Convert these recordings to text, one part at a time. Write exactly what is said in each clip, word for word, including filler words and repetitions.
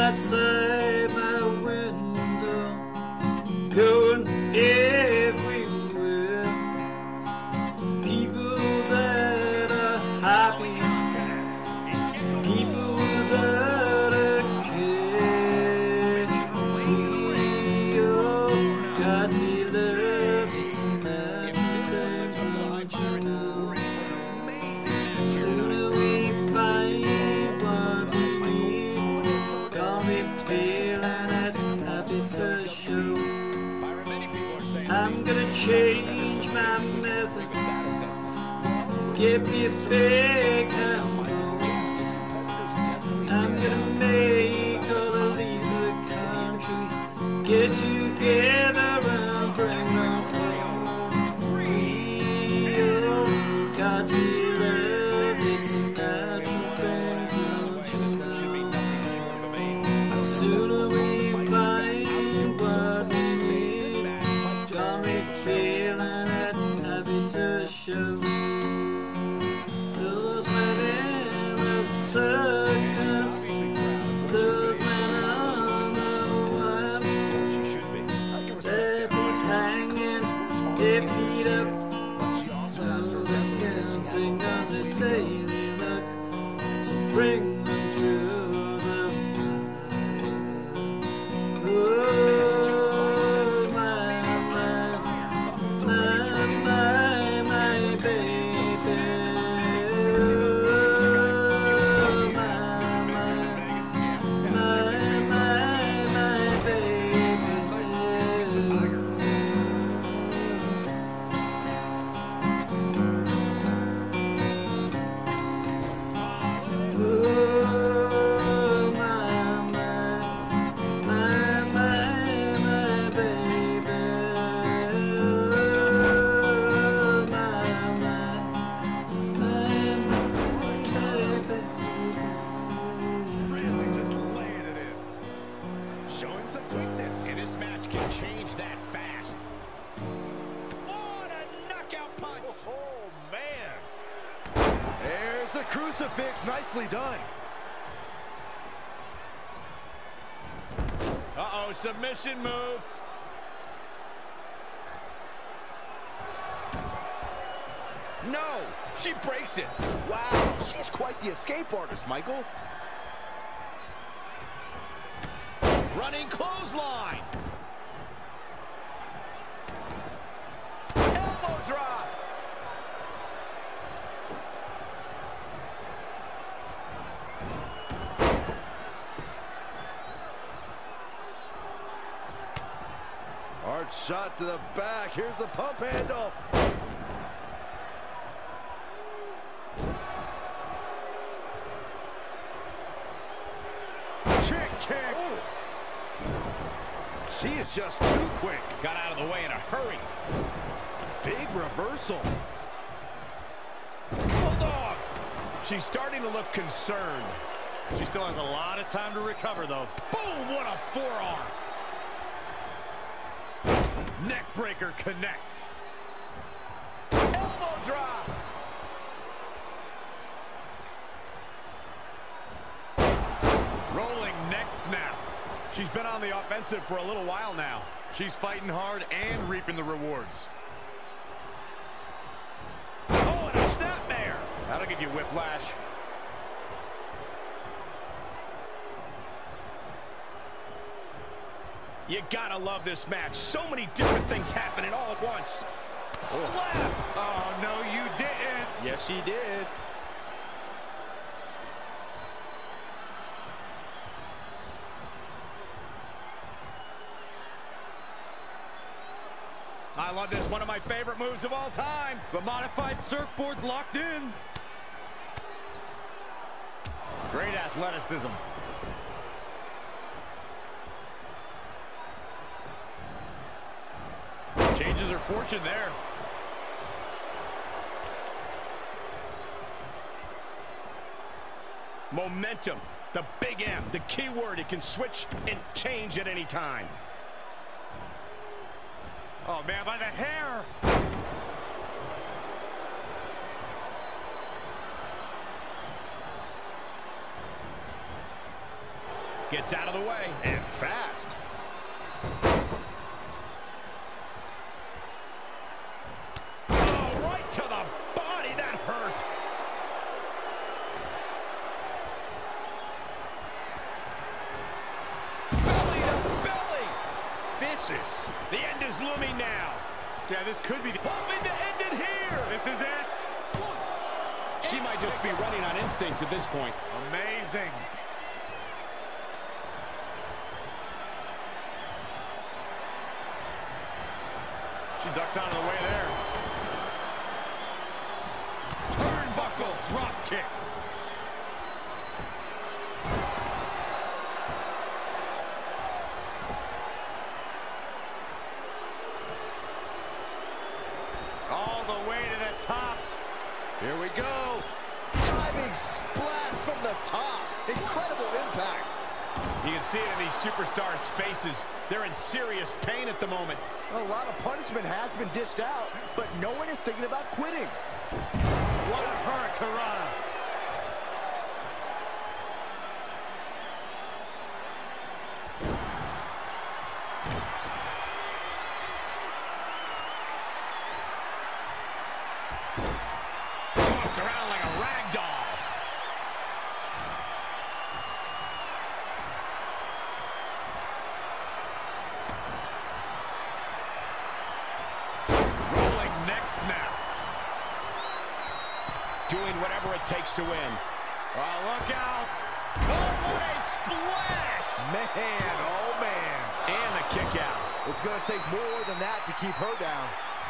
outside my window, going everywhere. People that are happy, people without a care. We all got to love, it's a natural thing, don't you know? The sooner we find what we need, gonna be feeling it, happy to show. I'm gonna change my method, get me big and bold. I'm gonna make all the leaves of the country get it together and bring them home. We all got to love, it's a natural thing, don't you know? The sooner we find what we need, gonna be feeling it, happy to show. Those men in the circus, those men on the web, their feet hanging, their feet up, through the counting on the daily luck to bring them through the fire. Oh, my, my, my, my, my baby. Oh, my, my, my, my, my baby. Oh, my, my, my, my, my baby. Oh, my, my, my, my, baby. Really just laying it in. Showing some quickness. And this match can change that fast. What a knockout punch. Oh, man. There's the crucifix. Nicely done. Uh-oh, submission move. No, she breaks it. Wow, she's quite the escape artist, Michael. Running clothesline. Elbow drop. Hard shot to the back. Here's the pump handle. Chick kick. Oh. She is just too quick. Got out of the way in a hurry. Big reversal. Bulldog. She's starting to look concerned. She still has a lot of time to recover, though. Boom! What a forearm. Neckbreaker connects. Elbow drop. Rolling neck snap. She's been on the offensive for a little while now. She's fighting hard and reaping the rewards. Oh, and a snapmare. That'll give you whiplash. You gotta love this match. So many different things happening all at once. Slap! Oh, no, you didn't. Yes, she did. I love this. One of my favorite moves of all time. The modified surfboard's locked in. Great athleticism. Changes her fortune there. Momentum, the big M, the key word. It can switch and change at any time. Oh, man, by the hair. Gets out of the way. And fast. Oh, right to the body. That hurt. Belly to belly. Vicious. The end is looming now. Yeah, this could be the... Hoping to end it here. This is it. She might just be running on instinct at this point. Amazing. She ducks out of the way there. Turnbuckle drop kick. All the way to the top. Here we go. Diving splash from the top. Incredible impact. You can see it in these superstars' faces. They're in serious pain at the moment. A lot of punishment has been dished out, but no one is thinking about quitting. What a hurricanrana. Tossed around like a rag doll. Rolling neck snap. Doing whatever it takes to win. Oh, look out. Oh, what a splash! Man, oh man. And the kick out. It's going to take more than that to keep her down.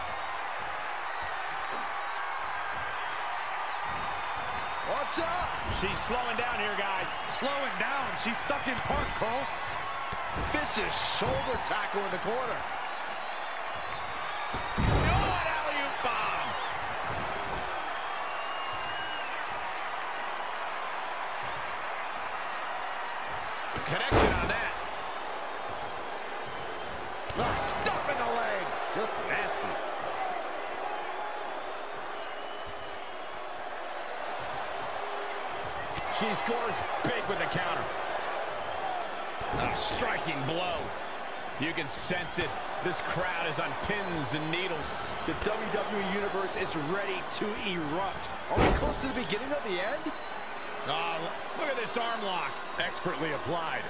Watch out! She's slowing down here, guys. Slowing down. She's stuck in park, Cole. Vicious shoulder tackle in the corner. Oh, an alley-oop bomb. Connected on that. Oh, stop in the leg. Just nasty. She scores big with the counter. A striking blow. You can sense it. This crowd is on pins and needles. The W W E Universe is ready to erupt. Are we close to the beginning of the end? Oh, look at this arm lock. Expertly applied.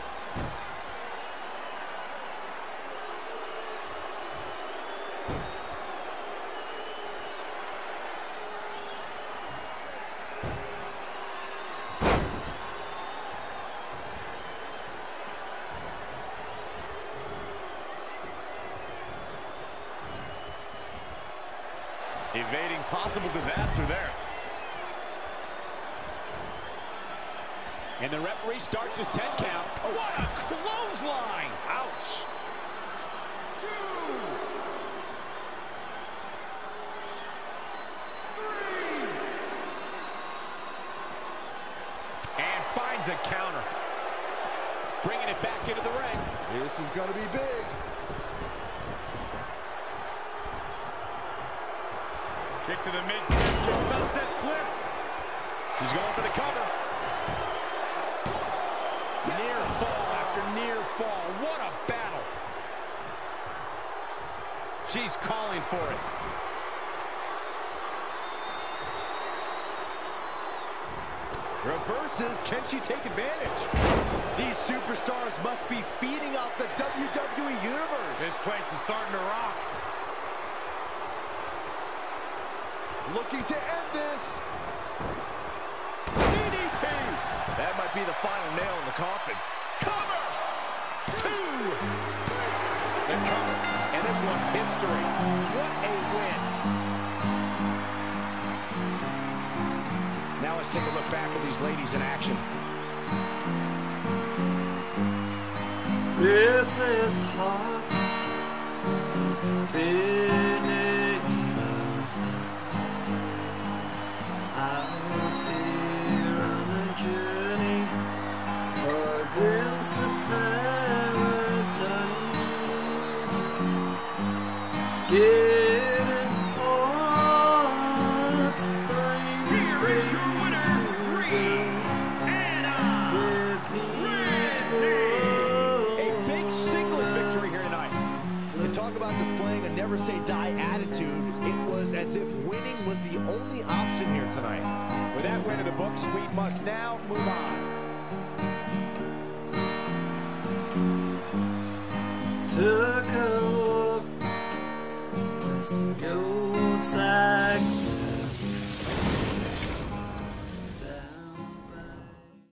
Evading possible disaster there. And the referee starts his ten count. Oh. What a clothesline! Ouch. Two. Three. And finds a counter. Bringing it back into the ring. This is going to be big. Kick to the midsection, sunset flip. He's going for the cover. Near fall after near fall. What a battle. She's calling for it. Reverses. Can she take advantage? These superstars must be feeding off the W W E Universe. This place is starting to rock. Looking to end this. D D T. That might be the final nail in the coffin. Cover! Two! The cover. And this one's history. What a win. Now let's take a look back at these ladies in action. Restless hearts spinning out out here on the journey for a glimpse of paradise. Scared and hot, find a place to go where peaceful. here tonight. And talk about displaying a never-say-die attitude. It was as if winning was the only option here tonight. With that win in the books, we must now move on. Took a look, as the old sax